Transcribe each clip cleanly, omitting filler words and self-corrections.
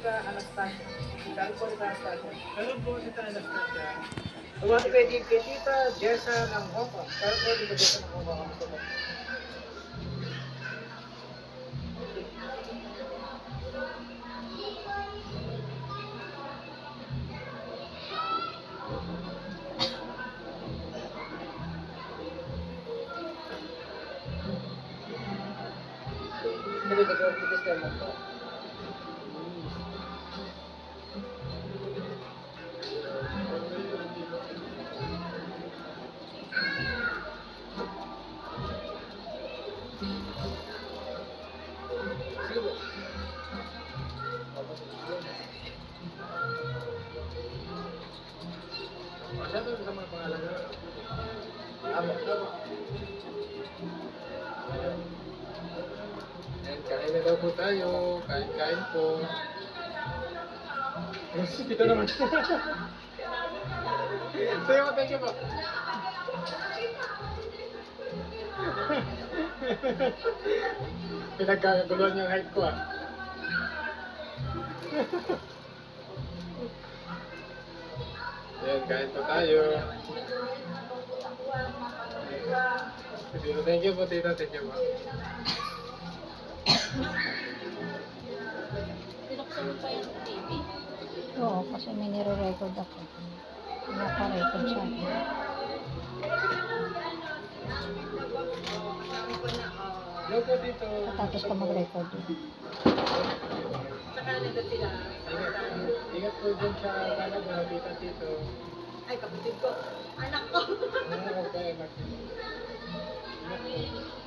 Tita Anastasia. Saan po Tita Anastasia? Hello po, Tita Anastasia. Bumati kay Tita Jessa ng Hong Kong. Saan po Tita Jessa ng Hong Kong? Kamusta po? Hindi ko ito mo po. Saan sa mga pangalan nyo? Tama. Ayan, kain na daw po tayo. Kain po. Dito naman. Sayo ko, thank you po. Pinagkaguluhan yung height ko ah. Ayan, kain po tayo. Thank you po, tita. Thank you po. Pinuksan mo pa yung TV? Oo, kasi may nire-record ako. Naka-record siya. Hello po dito. Tapos ka mag-record din. Saka nito sila. Ingat po dyan sa Canada, tita Tito. Ay, kapatid ko. Anak ko. Okay, anak ko. Ingat po.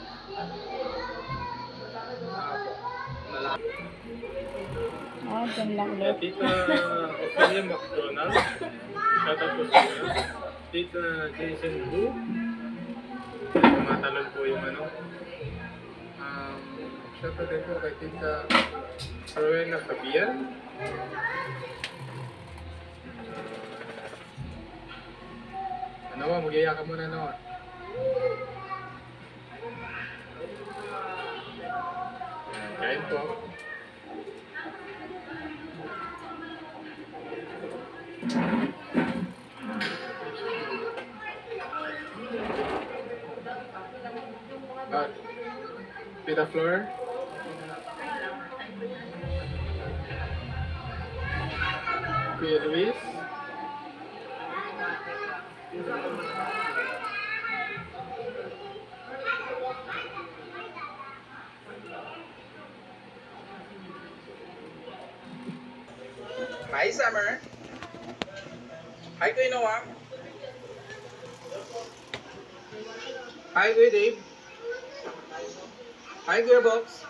Dyan lang ulit. Tita Ophelia McDonald. Shout out po sa inyo. Tita Jason Wu. Tumatalon po yung ano. Shout out din po kay Tita Rowena Fabian. Noah, magyaya ka muna, Noah. Kain po. Tita Flor. Kuya Luis. Hi, Summer. Hi, Kuya Noah. Hi, Kuya Dave. Hi, Kuya Box.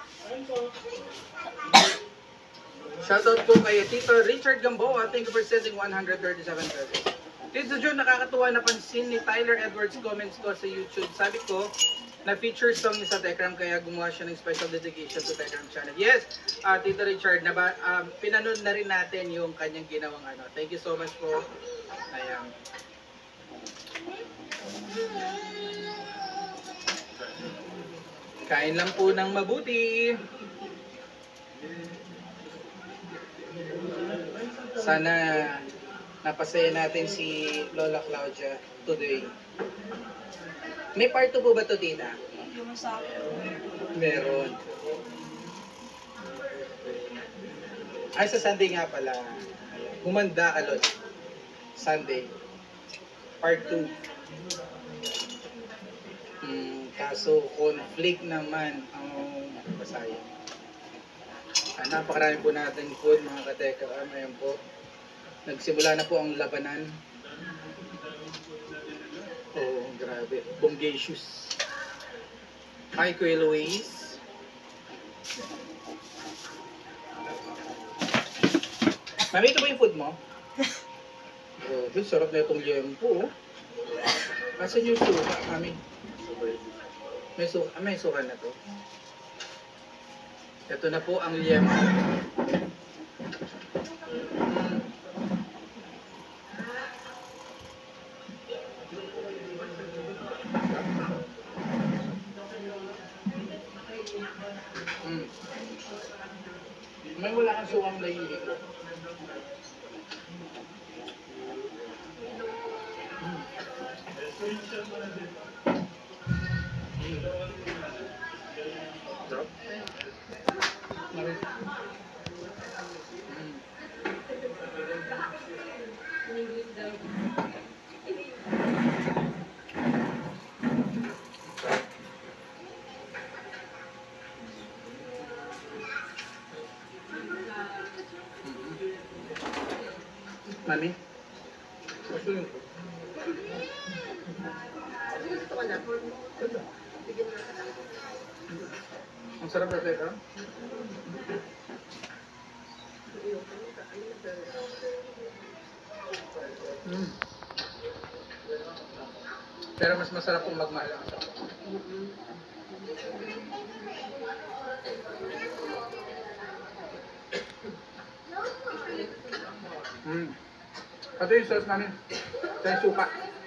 Shoutout po kay Tito Richard Gamboa. Thank you for sending 137 pesos. Tito John, nakakatuwa napansin ni Tyler Edwards comments ko sa YouTube. Sabi ko, na feature song niya sa Tekram kaya gumawa siya ng special dedication to Tekram channel. Yes, Tito Richard, pinanood na rin natin yung kanyang ginawang ano. Thank you so much po. Ayan. Kain lang po ng mabuti. Sana napasaya natin si Lola Claudia today. May part 2 po ba to, tita? Yung sa Meron. Ay, sa Sunday nga pala. Humanda ka, Lord. Sunday. Part 2. Kaso, conflict naman ang basahin. Napakarami po natin food, mga kateka. Ayan po. Nagsimula na po ang labanan. Oh, grabe. Bongacious. Hi, Kuya Luis. Mami, ito ba yung food mo? Grabe, sarap na itong liempo. Asan yung suka, Mami? May suka na to. Ito na po ang liempo. May wala kang suwang na hindi ko. Sarap. Mami? Gusto yun. Ang sarap na teka. Pero mas masarap kung magmahal ang asawa. Ito yung sauce namin. Ito yung suka.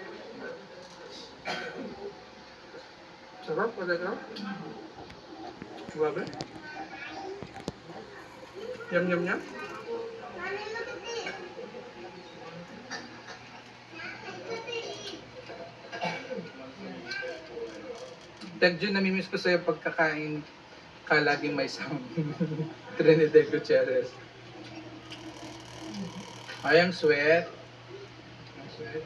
Sarap, pwede sarap. Grabe. Yum, yum, yum. Tagjo, namimiss ko sa'yo pagkakain ka laging may sound. Trinidad Gutierrez. I am sweat. I'm sweat.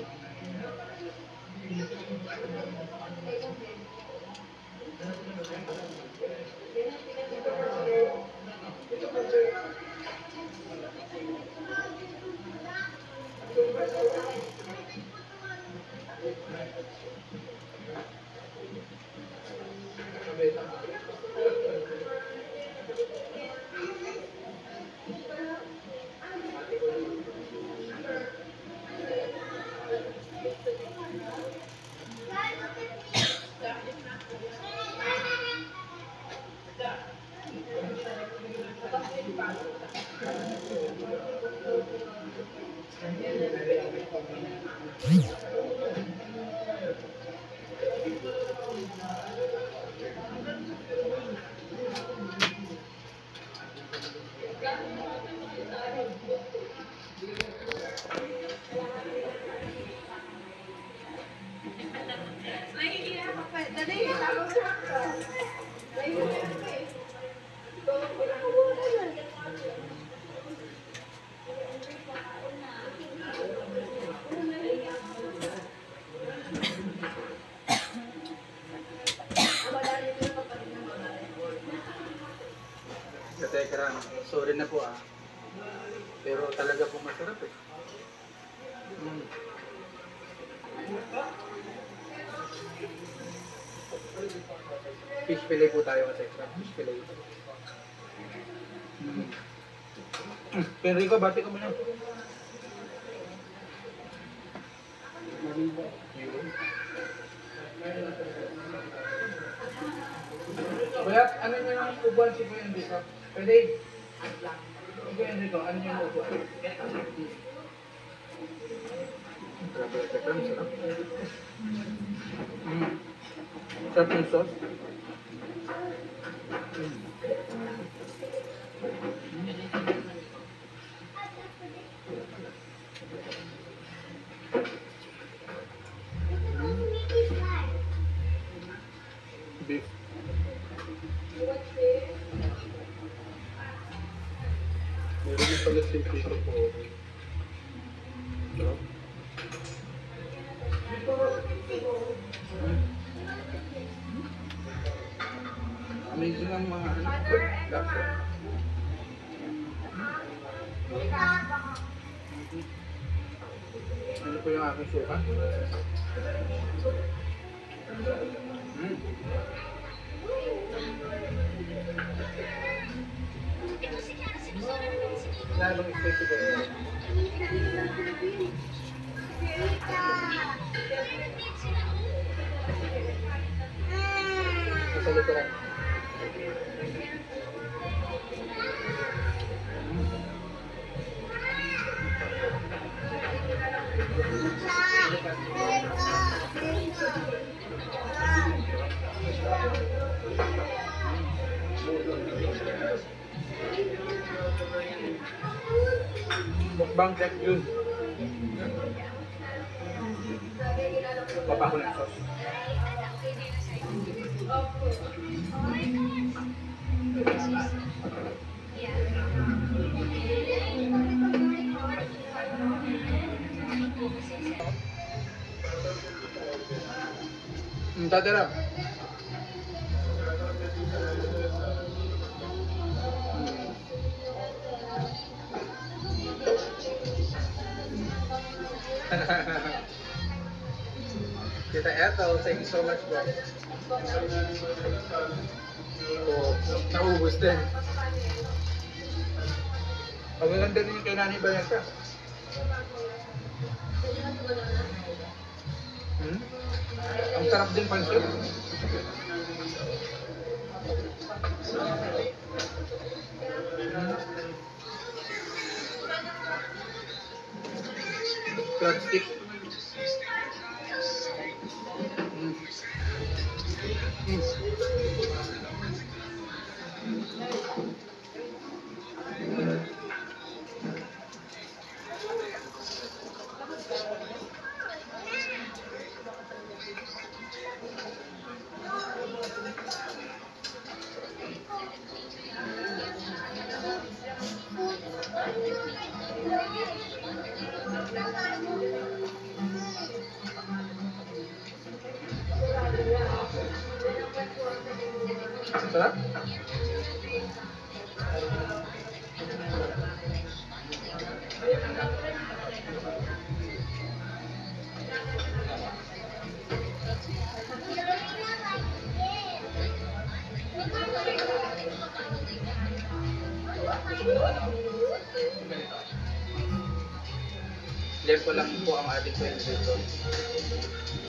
Katekram, sorry na po ah. Pero talaga po masarap eh. Fish fillet po tayo katekram. Fish fillet. Enrico, bati ka muna. Bayat, ano nyo yung ubuan si Kuya Enrico? Pwede? Kuya Enrico, ano nyo yung ubuan? Grabe, tekram, sarap. Sarap yung sauce. Beef. Meron na pala si Tito po. Sarap. Amazing ang mga lasa. Ano po yung aking suka? Lalong spicy ko rin. Sa likuran. Mukbang check yun. Baba ko ng sauce. Tatira. Kita Ethel, thank you so much, bro. Oh, naubos din. Pagaganda rin yung kay Nani Bayanta. Ang sarap din pansit. Crab stick. Sarap? Level lang po ang ating kwento dito.